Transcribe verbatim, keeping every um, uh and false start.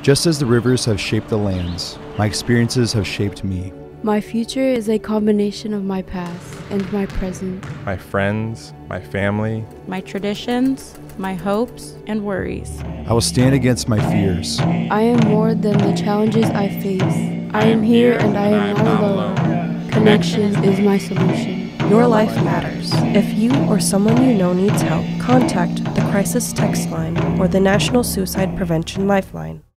Just as the rivers have shaped the lands, my experiences have shaped me. My future is a combination of my past and my present. My friends, my family, my traditions, my hopes and worries. I will stand against my fears. I am more than the challenges I face. I am here and I am not alone. Connection is my solution. Your life matters. If you or someone you know needs help, contact the Crisis Text Line or the National Suicide Prevention Lifeline.